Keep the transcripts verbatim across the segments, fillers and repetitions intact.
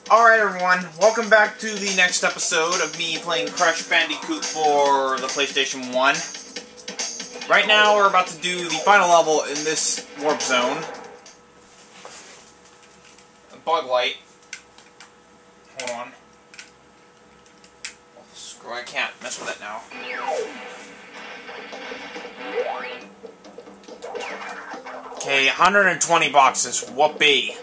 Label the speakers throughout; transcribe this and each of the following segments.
Speaker 1: Alright everyone, welcome back to the next episode of me playing Crash Bandicoot for the PlayStation one. Right now we're about to do the final level in this warp zone. A bug light. Hold on. Oh, screw, I can't mess with it now. Okay, one hundred twenty boxes. Whoopee.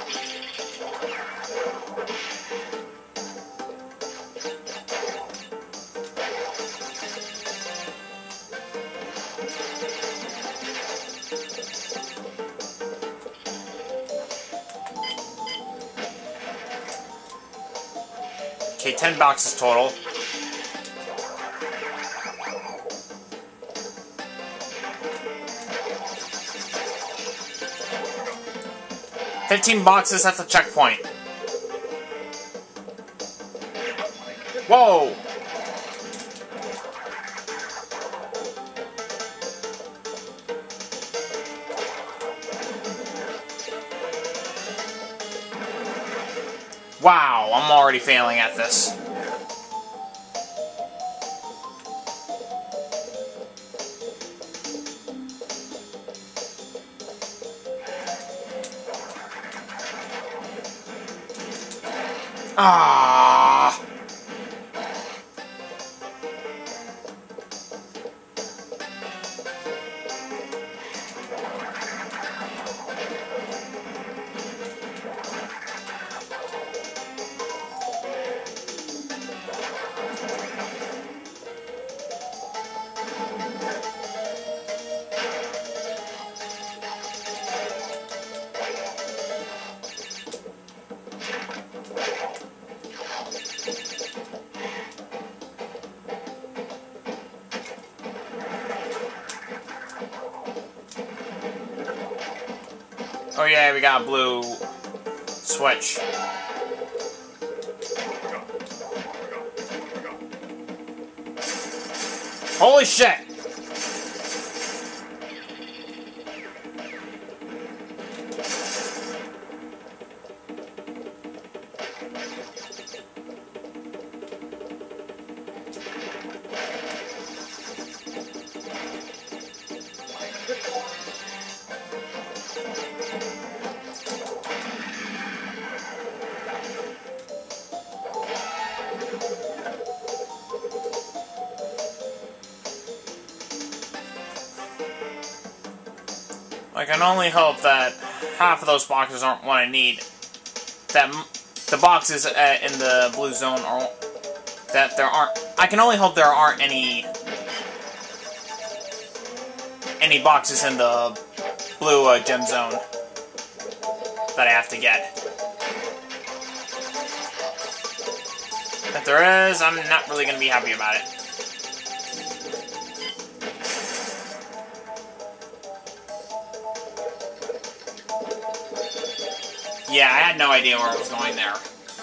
Speaker 1: Okay, ten boxes total. Fifteen boxes at the checkpoint. Whoa! Wow, I'm already failing at this. Ah. Oh yeah, we got a blue switch. Holy shit! I can only hope that half of those boxes aren't what I need. That m the boxes uh, in the blue zone are that there aren't. I can only hope there aren't any any boxes in the blue uh, gem zone that I have to get. If there is, I'm not really going to be happy about it. Yeah, I had no idea where I was going there.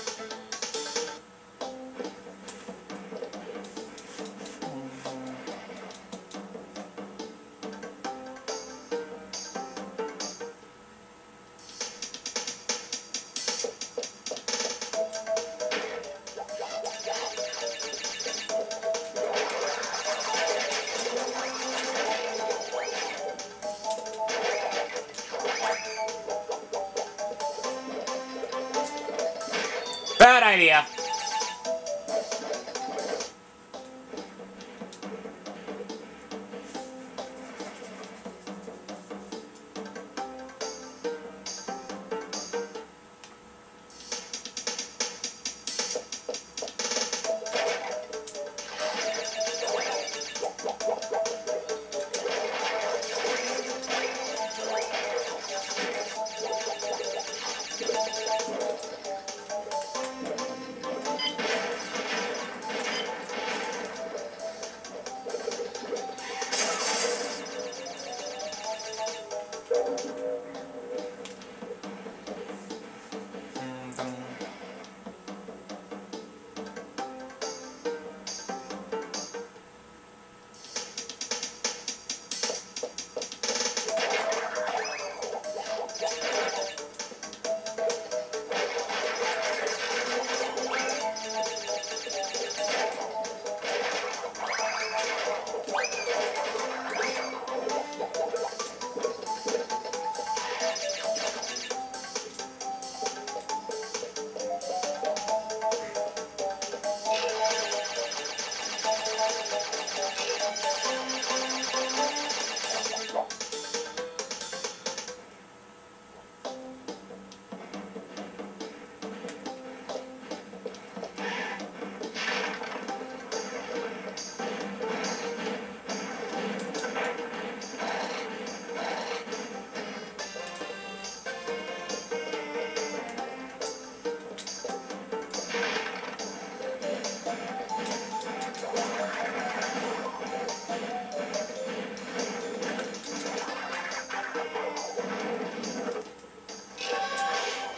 Speaker 1: Bad idea.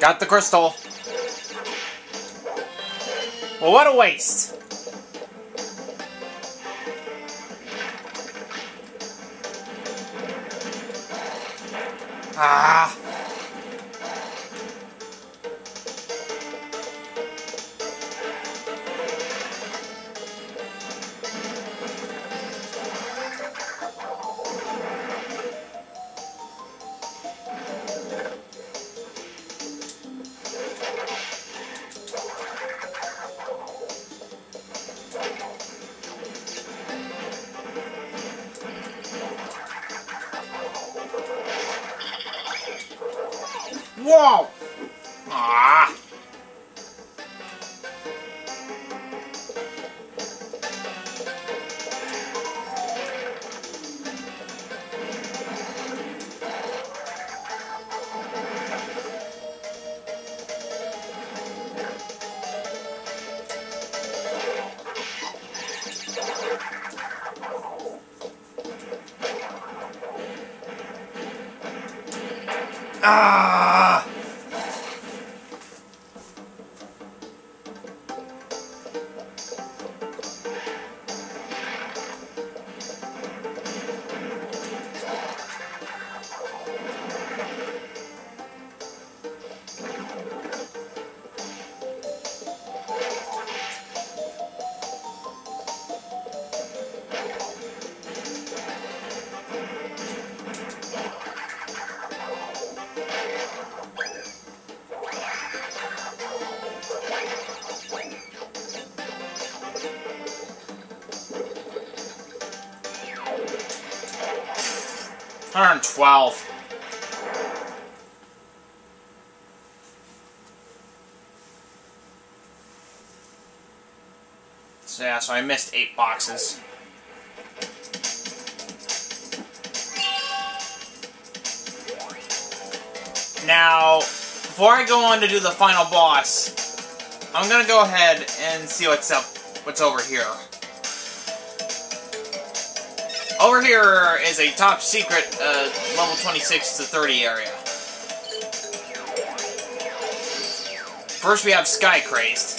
Speaker 1: Got the crystal. Well, what a waste. Ah. Whoa! Ah! Ah! one hundred twelve. So yeah, so I missed eight boxes. Now, before I go on to do the final boss, I'm gonna go ahead and see what's up, what's over here. Over here is a top secret uh, level twenty-six to thirty area. First we have Sky Crazed.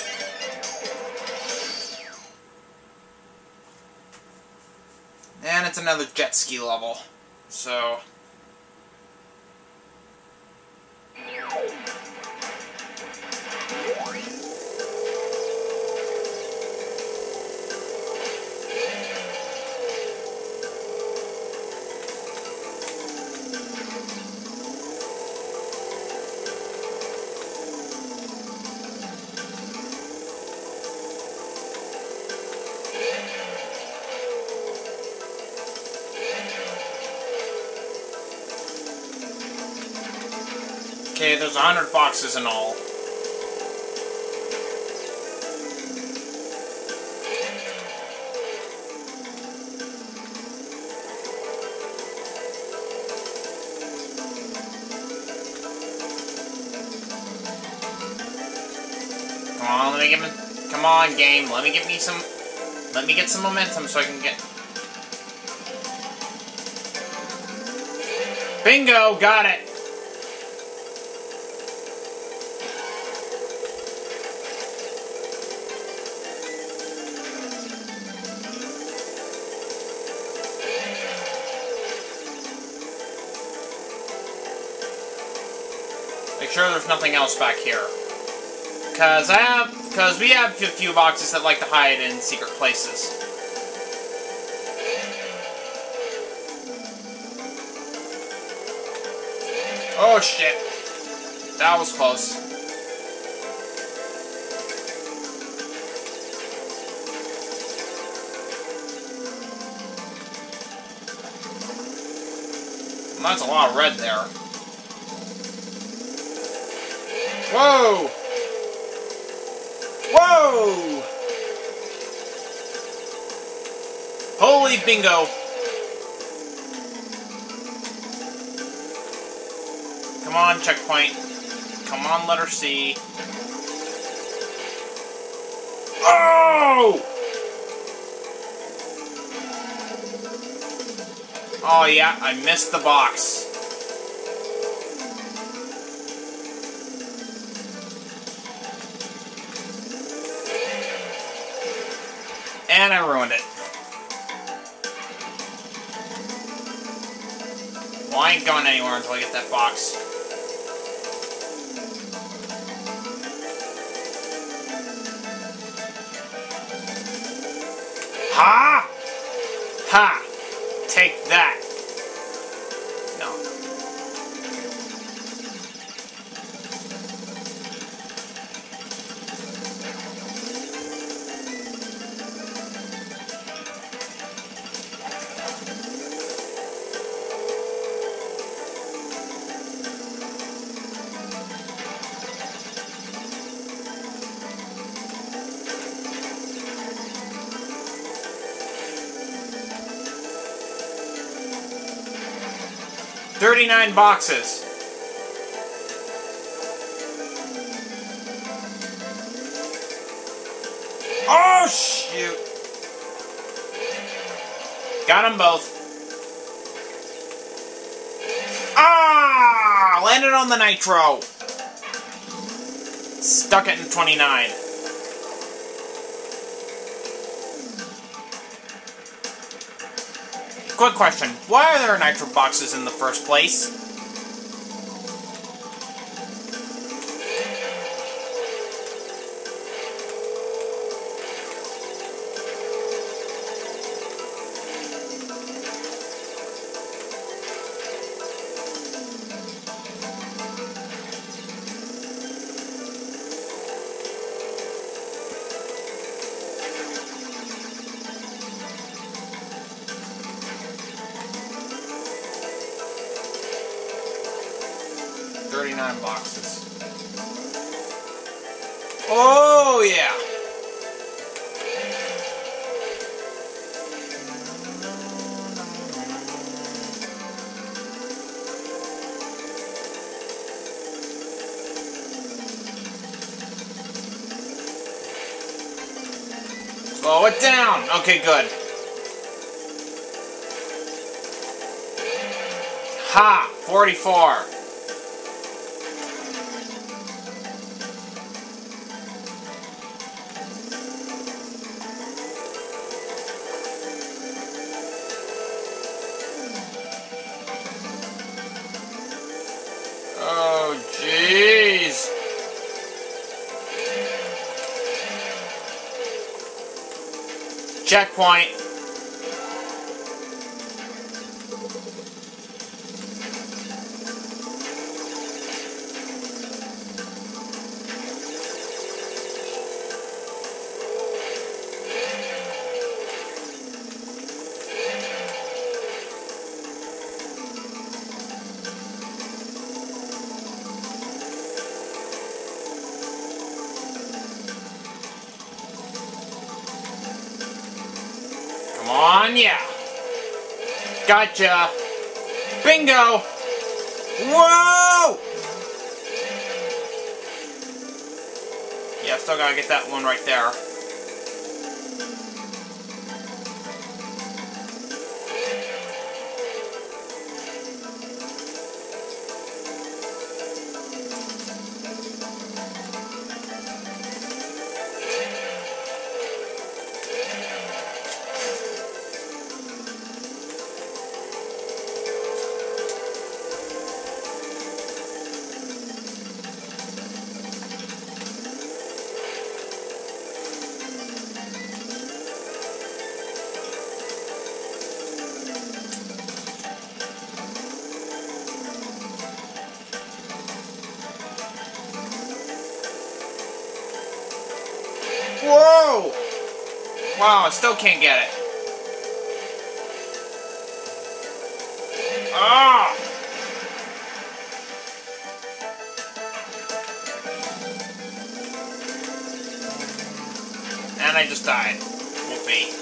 Speaker 1: And it's another jet ski level. So... Okay, there's a hundred boxes in all. Come on, let me get me. Come on, game. Let me get me some. Let me get some momentum so I can get. Bingo! Got it! Make sure there's nothing else back here. Cause I have, cause we have a few boxes that like to hide in secret places. Oh shit. That was close. That's a lot of red there. Whoa! Whoa! Holy bingo! Come on, checkpoint. Come on, letter C. Oh! Oh yeah, I missed the box. And I ruined it. Well, I ain't going anywhere until I get that box. Ha! Ha! Take that! No. thirty-nine boxes. Oh, shoot. Got them both. Ah! Landed on the nitro. Stuck it in twenty-nine. Quick question, why are there nitro boxes in the first place? thirty-nine boxes. Oh, yeah. Slow it down. Okay, good. Ha! forty-four. Oh, jeez. Checkpoint. Come on, yeah. Gotcha. Bingo. Whoa! Yeah, still gotta get that one right there. Whoa! Wow, I still can't get it. Ah! And I just died. Whoopee.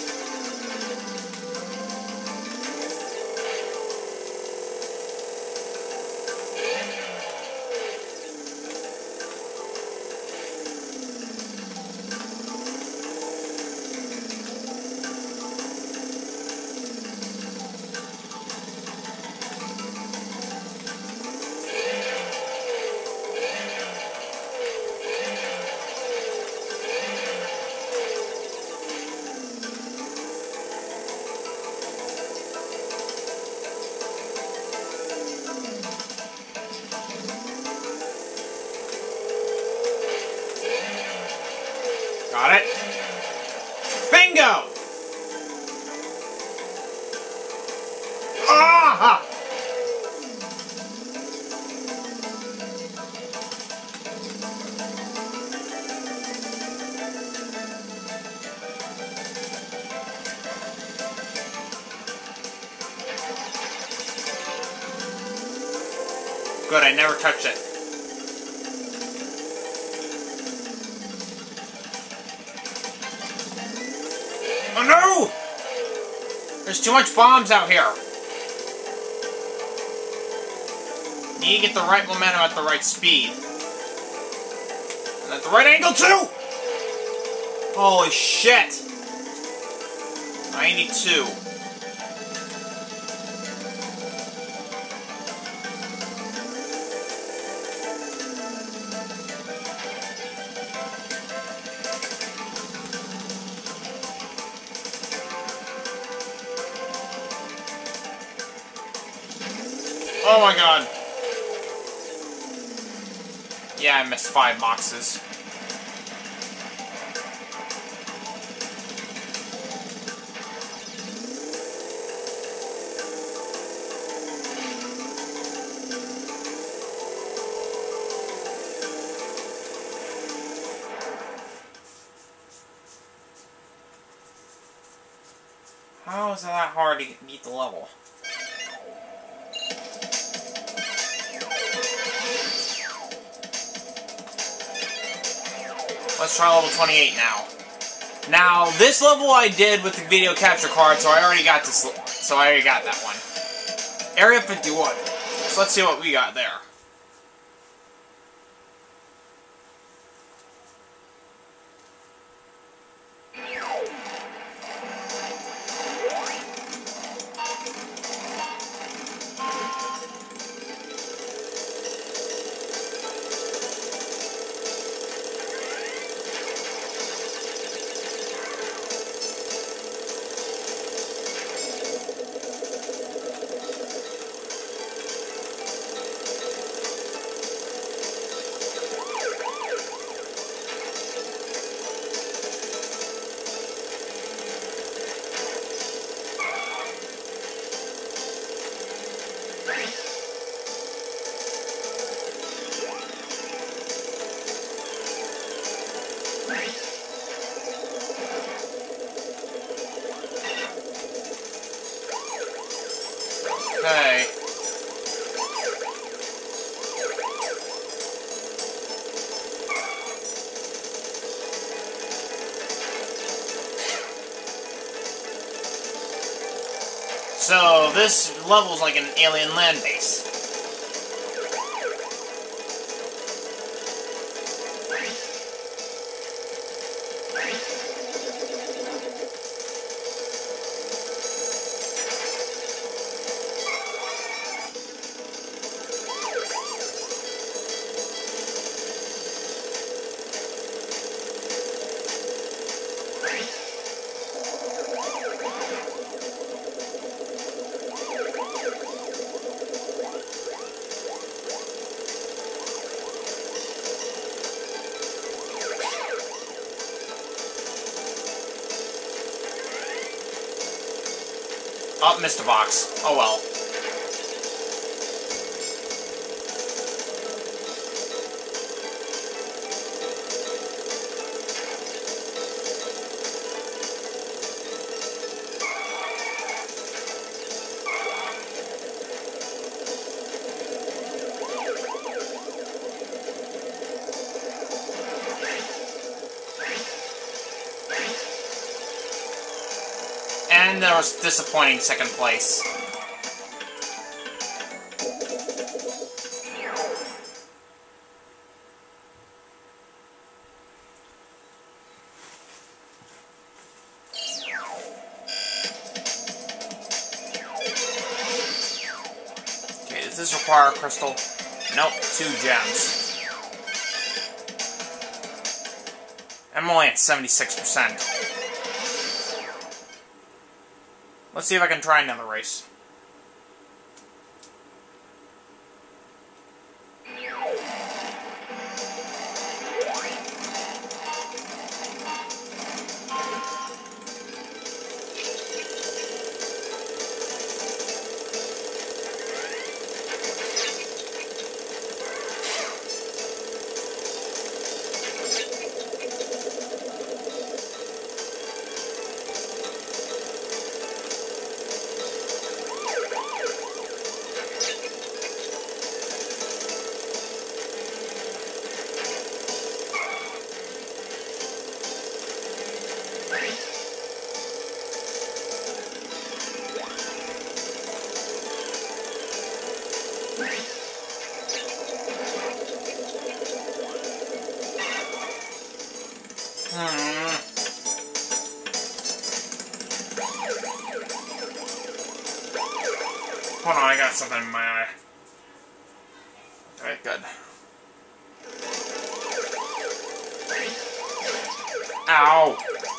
Speaker 1: Bingo! Ah! Good, I never touched it. Oh no! There's too much bombs out here. Need to get the right momentum at the right speed. And at the right angle too! Holy shit! ninety-two. Oh my god. Yeah, I missed five boxes. How is it that hard to beat the level? Let's try level twenty-eight now. Now, this level I did with the video capture card, so I already got this. So I already got that one. Area fifty-one. So let's see what we got there. Okay. So, this level's like an alien land base. Oh, missed a box. Oh well. And there was disappointing second place. Okay, does this require a crystal? Nope, two gems. I'm only at seventy-six percent. Let's see if I can try another race. Hmm. Hold on, I got something in my eye. Alright, good. Ow!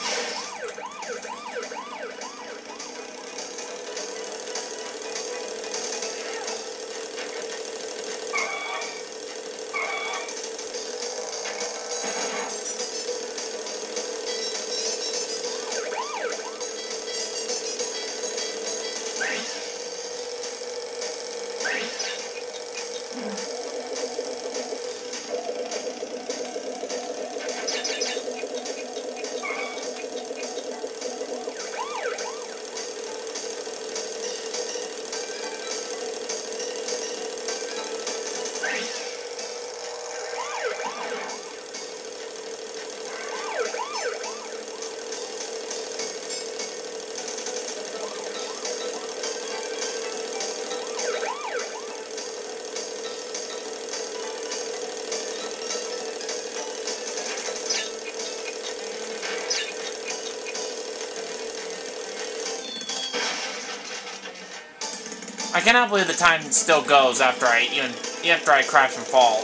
Speaker 1: I cannot believe the time still goes after I even after I crash and fall.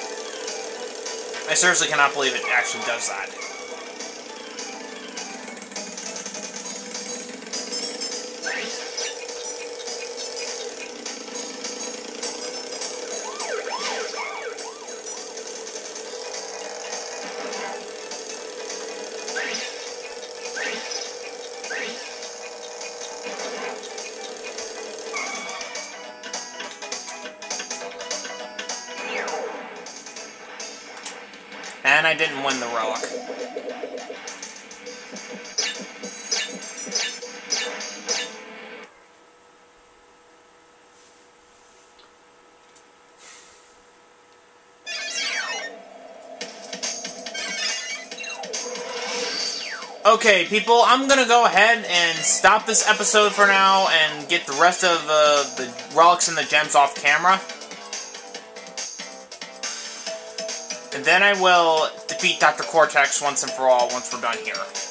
Speaker 1: I seriously cannot believe it actually does that. And I didn't win the relic. Okay, people, I'm gonna go ahead and stop this episode for now and get the rest of uh, the relics and the gems off camera. And then I will defeat Doctor Cortex once and for all once we're done here.